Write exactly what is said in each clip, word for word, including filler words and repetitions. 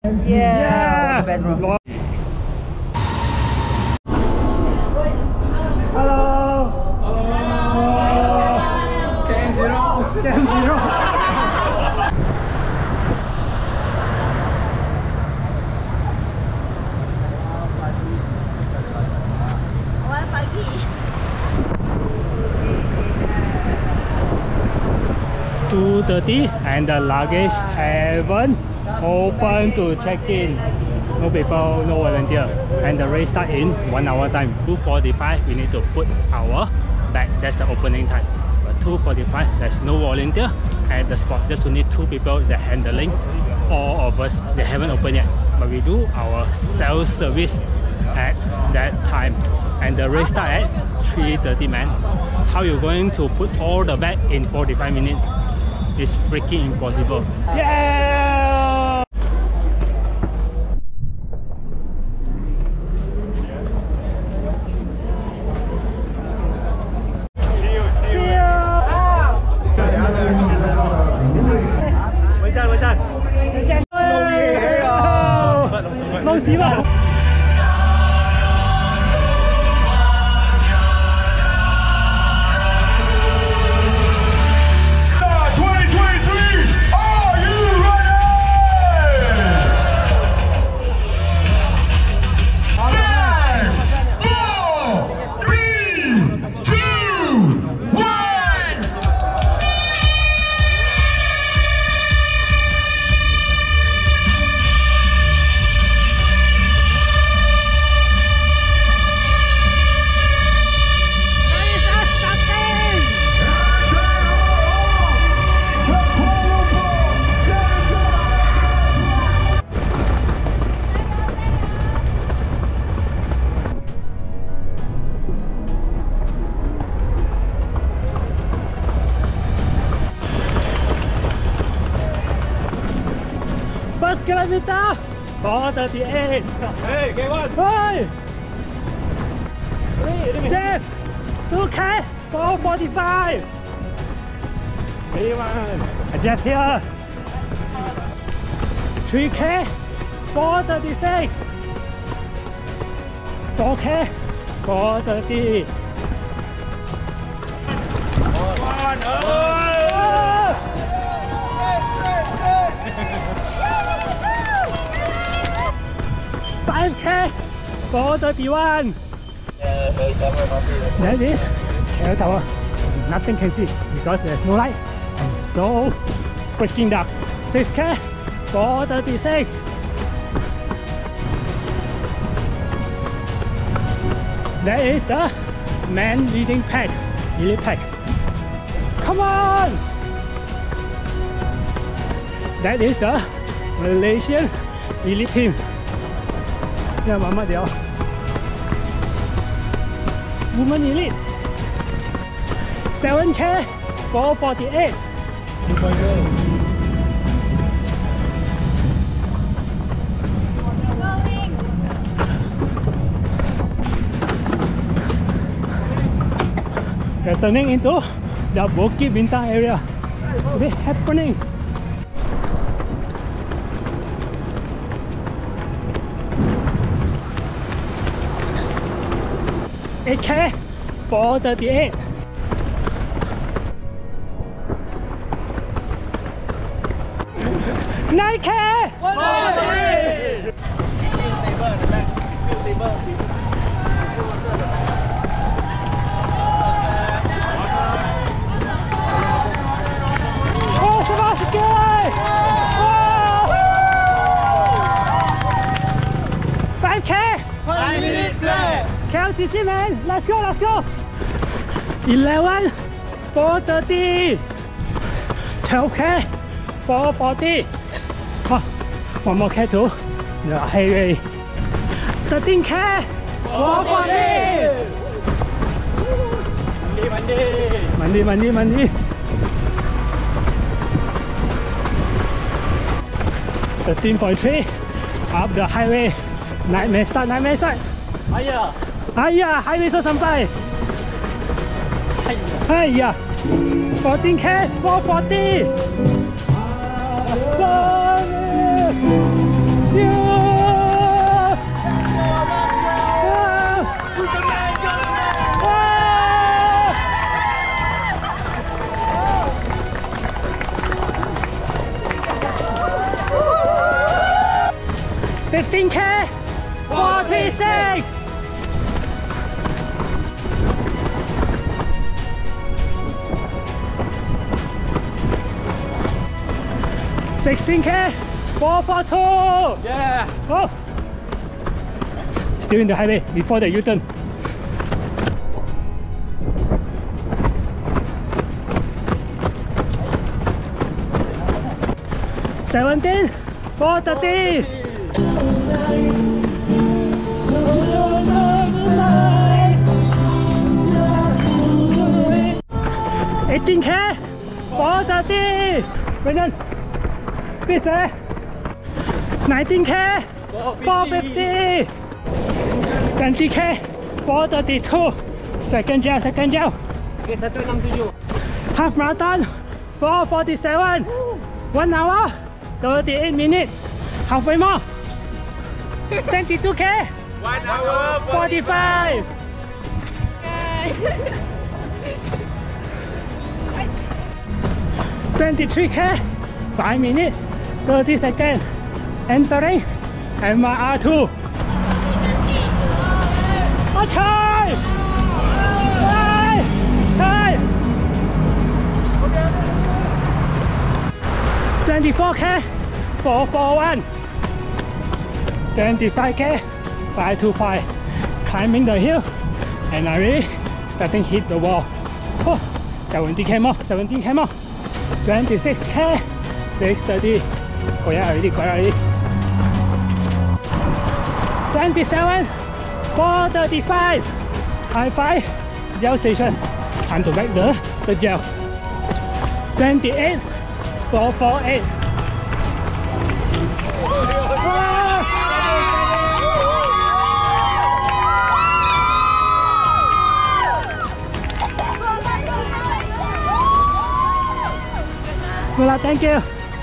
Yeah. Best, bro. Hello. Hello. K M zero. K M zero. Awal pagi. two thirty and the luggage haven't open to check in. No people, no volunteer, and the race start in one hour time. two forty-five we need to put our bag. That's the opening time. But two forty-five there's no volunteer at the spot. Just only two people that handling. All of us they haven't opened yet. But we do our self service at that time, and the race start at three thirty. Man, how you going to put all the bag in forty-five minutes? It's freaking impossible. Yeah! See you, see you. See you. Wei Shan, Wei Shan. Wei Shan. Lâu xí mà. First kilometer, four thirty-eight. Hey, K one. Hey! Jeff, two K, four forty-five. K one. Jeff here. three K, four thirty-six. four K, four thirty. One, oh! five K, four thirty-one. That is K L Tower. Nothing can see because there's no light and so freaking dark. six K, four thirty-six. That is the man leading pack, elite pack. Come on! That is the Malaysian elite team. Yeah, Mama Diao. Women elite. seven K, four forty-eight. We're turning into the Bukit Bintang area. It's really happening. eight K, four thirty-eight. nine K! Oh, Sebastian! five K! Five minute flat. K L C C, man, let's go, let's go. eleven, four thirty. twelve K, four forty. Oh, one more K to the highway. thirteen K, four forty. Monday, Monday, Monday, Monday. thirteen point three up the highway. Nightmare start, nightmare start. Ayah. Ayah, highway so sampai. Ayah. fourteen K, four forty. Yeah. fifteen K, forty-six. sixteen K, four forty-two. Yeah. Oh. Still in the highway before the U-turn. seventeen, four thirty. eighteen K, four thirty. Brendan, please, eh? nineteen K, four fifty. twenty K, four thirty-two. Second gel, second gel. Okay, satu enam tujuh. Half marathon, four forty-seven. One hour, thirty-eight minutes. Halfway more. twenty-two K, One hour forty-five. twenty-three K, five minutes, thirty seconds. Entering M R two. Oh, time! Time! Time! twenty-four K, four forty-one. twenty-five K, five twenty-five. Climbing the hill and I really starting to hit the wall. Oh, seventy K more, seventeen K more. twenty-six K, six thirty. Go yeah, already, go already. twenty-seven, four thirty-five. High five, gel station. Time to back the, the gel. twenty-eight, four forty-eight. Well, thank you.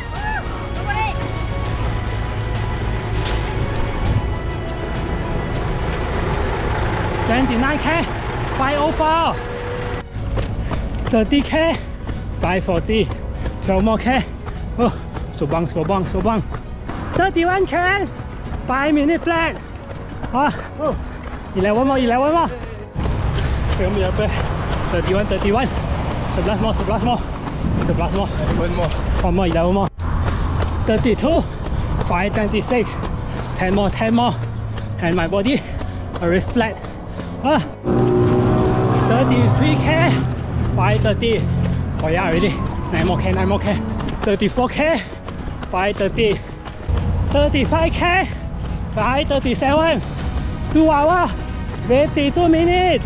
twenty-nine K, five oh four. thirty K, five forty. twelve more K. Oh, so bang, so bang, so bang. thirty-one K, five minute flat. Ah, oh, eleven more, eleven more. Second me up there. thirty-one, thirty-one. eleven more, eleven more. eleven more. One more. One more, eleven more. thirty-two, five twenty-six. ten more, ten more. And my body already flat. Ah, thirty-three K, five thirty. Oh yeah, already. nine more K, nine more K. thirty-four K, five thirty. thirty-five K, five thirty-seven. two hours, fifty-two minutes.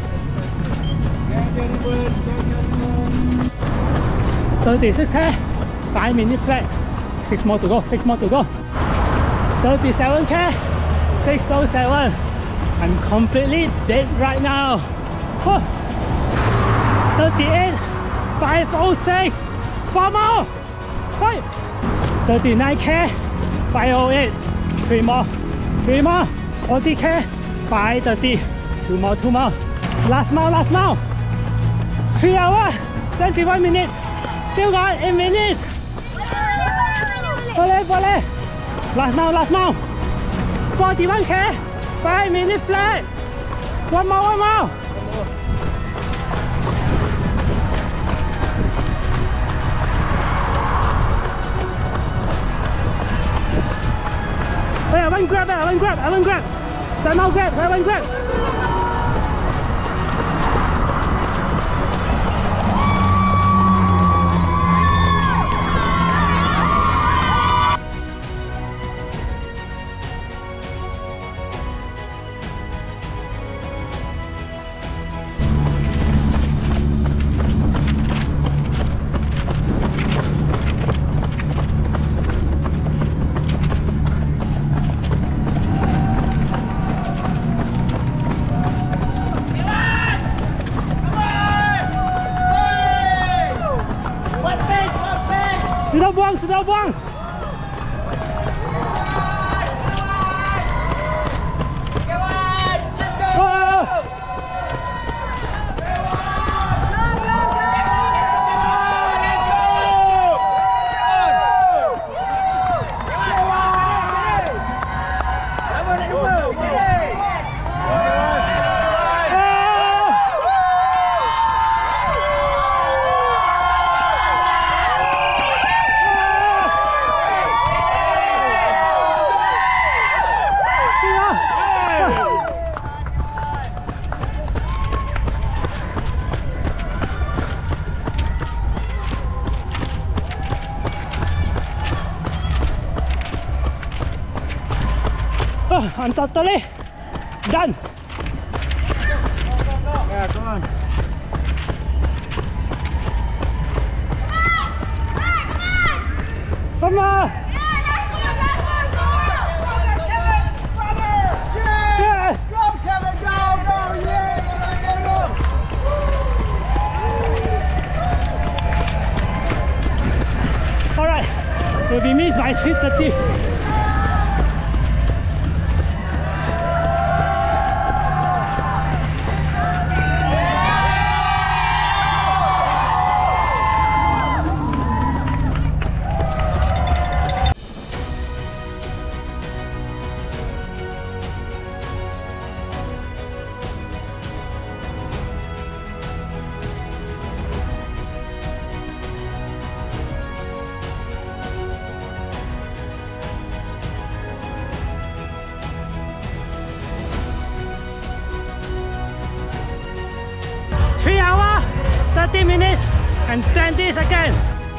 thirty-six K, five minutes flat. six more to go, six more to go. thirty-seven K, six oh seven. I'm completely dead right now. Oh. thirty-eight, five oh six. Four more. Five. thirty-nine K, five oh eight. Three more. Three more. forty K, five thirty. Two more, two more. Last mile, last mile. Three hours, twenty-one minutes. Still got eight minutes. Boleh, boleh. Last mile, last mile. forty-one K, five minutes flat. One more, one more. Wait, I want grab it, I want grab, I want grab. Somehow grab, I want grab. Sudah buang, sudah buang. Oh. Oh, I'm totally done. Yeah, come on. Come on. Yes. Go, Kevin, go, go, yeah, go, go, go. All right, will be missed by three thirty. three hours, thirty minutes and twenty seconds.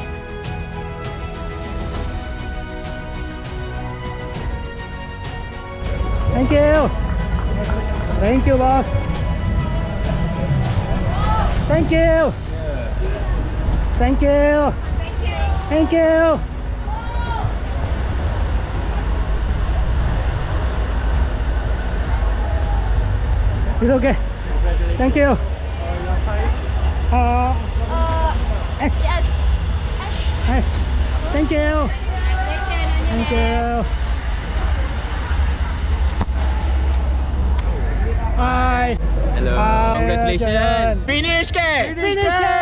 Thank you. Thank you, boss. Thank you. Thank you. Thank you. It's okay. Thank you. Uh, Uh, S. yes. S. Thank you. Thank you. Bye. Hello. Bye. Congratulations. Finish it! Finish it.